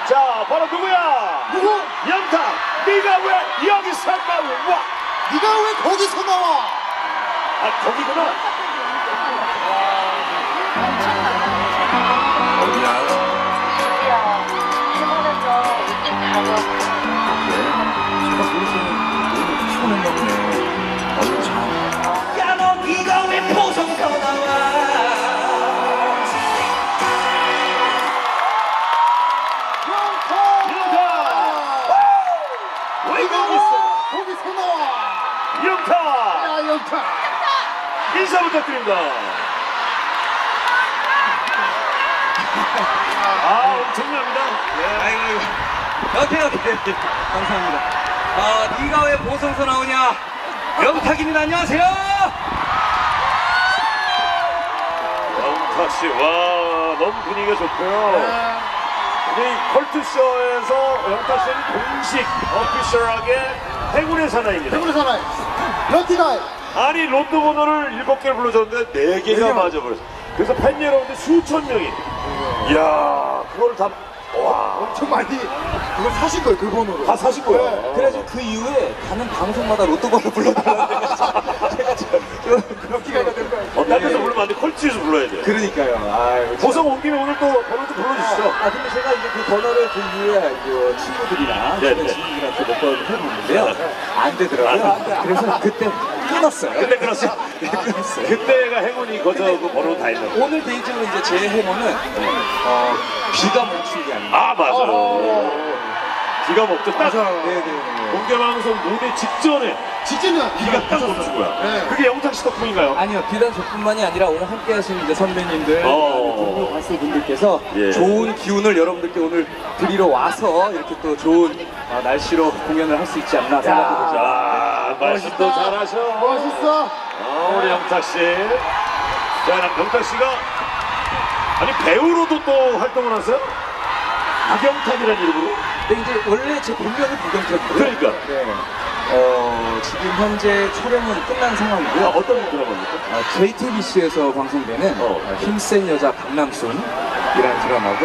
자, 바로 누구야? 누구? 영탁. 네가 왜 여기서 나와? 네가 왜 거기서 나와? 아, 거기구나. 야, 너 네가 왜 보성서 나와? 왜 거기서? 거기서 나와. 영탁. 야, 영탁. 인사 부탁드립니다. 아, 엄청납니다. 네. 오케이. 감사합니다. 아, 네가 왜 보성서 나오냐? 영탁입니다. 안녕하세요. 영탁 씨, 와, 너무 분위기가 좋고요. 근데 이 컬투쇼에서 영탁 씨는 공식 오피셜하게 행운의 사나이입니다. 행운의 사나이. 런티가이. 아니, 로또 번호를 7개를 불러줬는데 4개가 맞아버렸어. 그래서 팬 여러분들 수천 명이. 이야, 그걸 다, 와, 엄청 많이. 그걸 사신 거예요, 그 번호를. 다 사실 거야. 그래서 그 이후에 가는 방송마다 로또 번호 불러달라고 제가 좀 런티가이가 된 거야. 딴 데서 부르면 안 돼. 컬투에서 불러야 돼. 그러니까요. 아유, 보성 온 김에 오늘 또 번호 좀 불러주시죠. 아, 근데 제가 이제 그 번호를 그 이후에 그 친구들이랑 네, 주변 네. 지인들한테 몇 번 해봤는데요. 안 되더라고요. 그래서 그때 끊었어요. 근데 그렇죠. 네, 끊었어요. 그때가 행운이 거저 그 번호 다 있는 거. 오늘 개인적으로 이제 제 행운은 비가 멈춘 게 아니에요. 아, 맞아요. 비가 먹죠. 딱 네네네. 공개방송 무대 직전에 직진은 비가 딱 멈춘 거야. 네. 그게 영탁 씨 덕분인가요? 아니요, 비단 저뿐만이 아니라 오늘 함께 하신 이제 선배님들, 동료 가수 분들께서 예. 좋은 기운을 여러분들께 오늘 드리러 와서 이렇게 또 좋은 날씨로 공연을 할 수 있지 않나 생각합니다. 자, 말씀도 잘하셔. 멋있어. 우리 영탁 씨. 자, 영탁 씨가 아니 배우로도 또 활동을 하세요? 박영탁이라는 이름으로? 근데 이제 원래 제 본명은 박영탁이고요. 그러니까. 네. 지금 현재 촬영은 끝난 상황이고요. 아, 어떤 드라마입니까? JTBC에서 방송되는 힘센 여자 박남순이라는 드라마고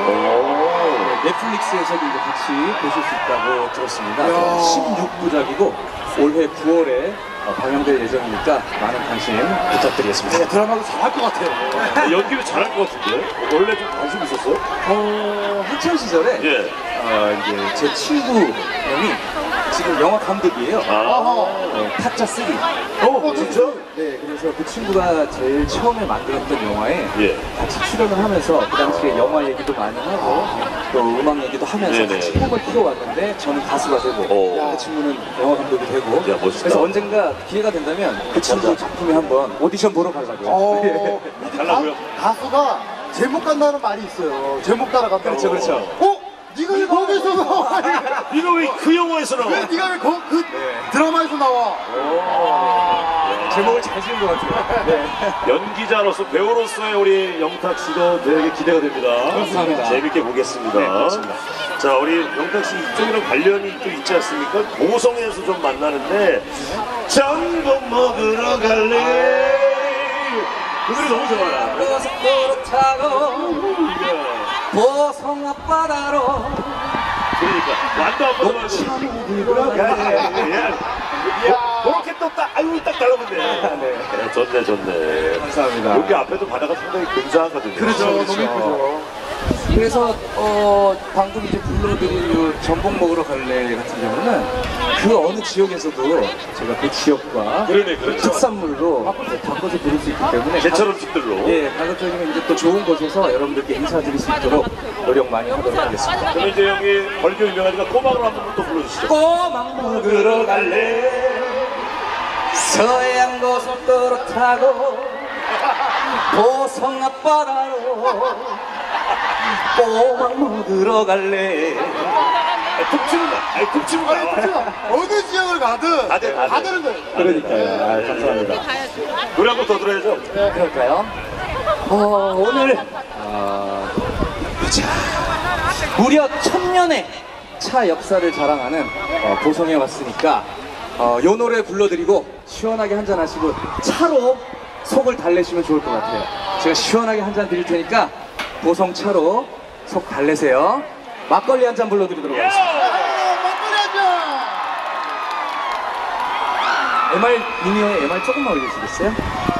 넷플릭스에서도 이제 같이 보실 수 있다고 들었습니다. 16부작이고 올해 9월에 방영될 예정이니까 많은 관심 부탁드리겠습니다. 네, 드라마도 잘할 것 같아요. 연기도 잘할 것 같은데? 원래 좀 관심 있었어요? 학창 시절에 예. 이제 제 친구 형이 지금 영화 감독이에요. 타짜 3. 진짜? 네, 그래서 그 친구가 제일 처음에 만들었던 영화에 예. 같이 출연을 하면서 그 당시에 영화 얘기도 많이 하고 또 음악 얘기도 하면서 네네. 같이 꿈을 키워왔는데 저는 가수가 되고 그 친구는 영화 감독이 되고 야, 멋있다. 그래서 언젠가 기회가 된다면 그 친구 작품에 한번 오디션 보러 가자고요. 예. 달라고요? 가수가 제목 간다는 말이 있어요. 제목 따라간다. 그렇죠, 그렇죠. 네가 왜 거기서 나와? 네가 왜 그 영화에서 나와? 왜 네가 왜 그 드라마에서 나와? 제목을 잘 지은 것 같아요. 네. 연기자로서 배우로서의 우리 영탁 씨도 되게 기대가 됩니다. 감사합니다. 재밌게 보겠습니다. 네, 그렇습니다. 자, 우리 영탁 씨 이쪽이랑 관련이 또 있지 않습니까? 보성에서 좀 만나는데 전복 먹으러 갈래. 그 노래 너무 좋아요. 고속도로 타고 보성 앞바다로 그러니까 완도 앞으로 먹으러 갈래. 그렇게 또 딱, 아유, 딱 달라붙네. 네. 좋네. 감사합니다. 여기 앞에도 바다가 상당히 근사하거든요. 그렇죠. 너무 이쁘죠. 그래서 방금 이제 불러드린 요 전복 먹으러 갈래 같은 경우는 그 어느 지역에서도 제가 그 지역과 그러네, 그렇죠. 특산물로 바꿔서 부를 수 있기 때문에 개처럼 집들로. 예, 가급적이면 이제 또 좋은 곳에서 여러분들께 인사드릴 수 있도록 노력 많이 하도록 하겠습니다. 그럼 이제 여기 벌교 유명하니까 꼬막으로 한번 또 불러주시죠. 꼬막 먹으러 갈래 서해안 고속도로 타고 보성 앞바다로 꼬막 먹으러 갈래. 툭 치는 거야. 툭 치는 거야. 어느 지역을 가든 다 돼. 다 되는 거예요. 그러니까요. 감사합니다. 노래 한 번 더 들어야죠. 그럴까요? 오늘 보자. 무려 1000년의 차 역사를 자랑하는 보성에 왔으니까 요 노래 불러드리고 시원하게 한잔 하시고 차로 속을 달래시면 좋을 것 같아요. 제가 시원하게 한잔 드릴 테니까 보성 차로 속 달래세요. 막걸리 한 잔 불러드리도록 하겠습니다. 막걸리 한 잔! MR 미니어에 MR 조금만 올려주시겠어요?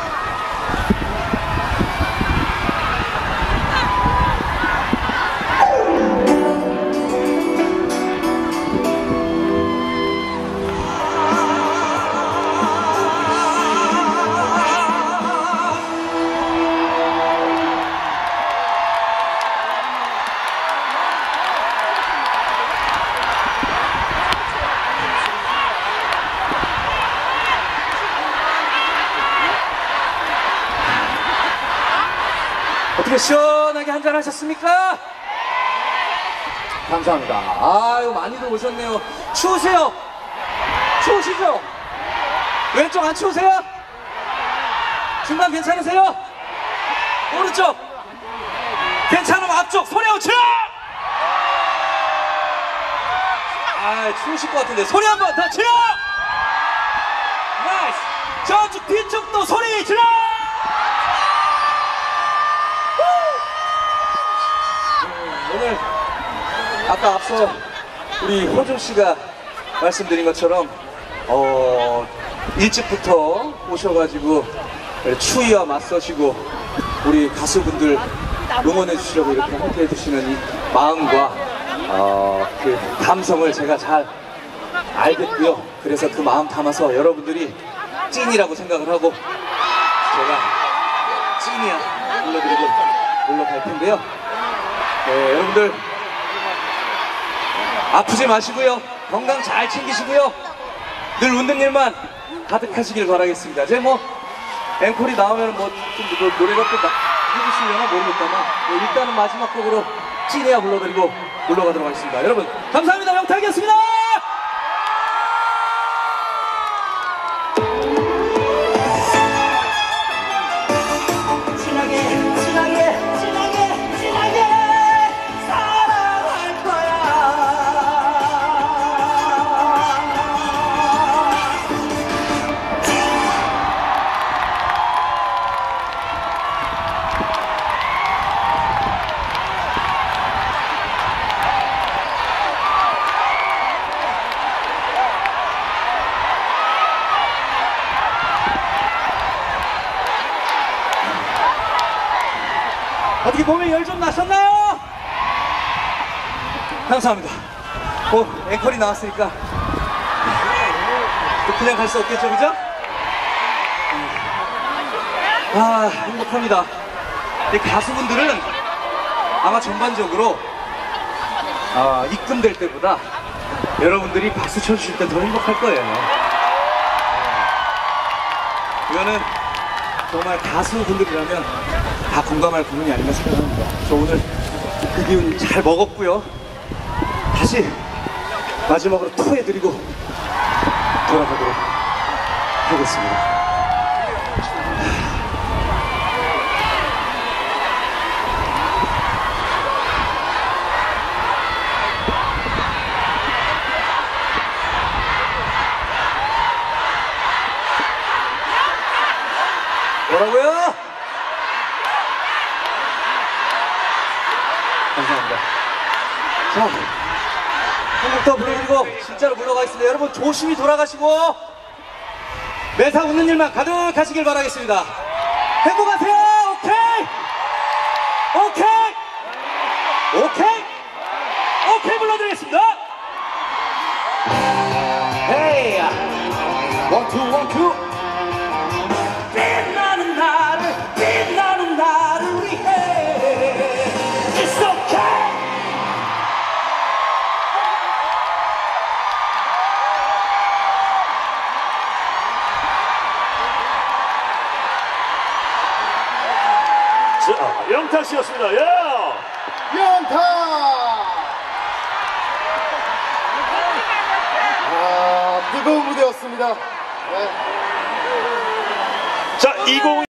어떻게 시원하게 한잔 하셨습니까? 감사합니다. 아유, 많이들 오셨네요. 추우세요? 추우시죠? 왼쪽 안 추우세요? 중간 괜찮으세요? 오른쪽? 괜찮으면 앞쪽 소리 한번 질러! 아, 추우실 것 같은데 소리 한번 더 질러! 나이스! 저쪽 뒤쪽도 소리 질러! 오늘 아까 앞서 우리 호중 씨가 말씀드린 것처럼 일찍부터 오셔가지고 추위와 맞서시고 우리 가수분들 응원해 주시려고 이렇게 함께 해주시는 이 마음과 그 감성을 제가 잘 알겠고요. 그래서 그 마음 담아서 여러분들이 찐이라고 생각을 하고 제가 찐이야 불러드리고 물러갈 텐데요. 네, 여러분들 아프지 마시고요. 건강 잘 챙기시고요. 늘 웃는 일만 가득하시길 바라겠습니다. 이제 뭐 앵콜이 나오면 뭐 좀 노래가 또 해주시려나 모르겠다만 일단은 마지막 곡으로 찐이야 불러드리고 물러가도록 하겠습니다. 여러분 감사합니다. 영탁이었습니다. 어떻게 몸에 열 좀 나셨나요? 감사합니다. 앵콜이 나왔으니까 또 그냥 갈 수 없겠죠, 그죠? 아, 행복합니다. 이 가수분들은 아마 전반적으로 입금될 때보다 여러분들이 박수 쳐주실 때 더 행복할 거예요. 이거는 정말 가수분들이라면 다 공감할 부분이 아닌가 생각합니다. 저 오늘 그 기운 잘 먹었고요. 다시 마지막으로 토해드리고 돌아가도록 하겠습니다. 뭐라고요? 감사합니다. 자, 한 곡 더 불러드리고 진짜로 물러가겠습니다. 여러분 조심히 돌아가시고 매사 웃는 일만 가득하시길 바라겠습니다. 행복하세요. 오케이? 오케이? 오케이? 오케이 불러드리겠습니다. 헤이 원투 원투 빛나는 나를 위해 It's okay. 자, 영탁 씨였습니다. 예! 연타! 뜨거운 무대였습니다. 네. 자, 20